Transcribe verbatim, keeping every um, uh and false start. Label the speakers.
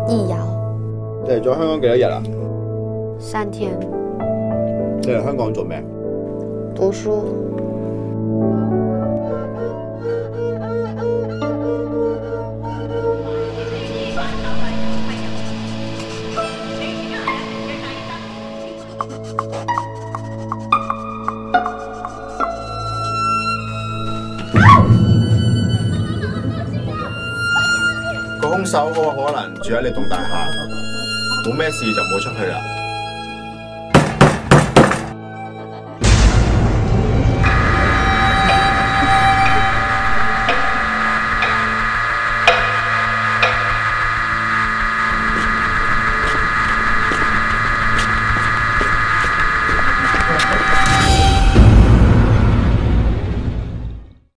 Speaker 1: 易遙。
Speaker 2: 你嚟咗香港幾多日啊？
Speaker 1: 三天。
Speaker 2: 你嚟香港做咩？
Speaker 1: 讀書。
Speaker 2: 個兇手嗰個可能住喺你棟大廈，冇咩事就唔好出去啦。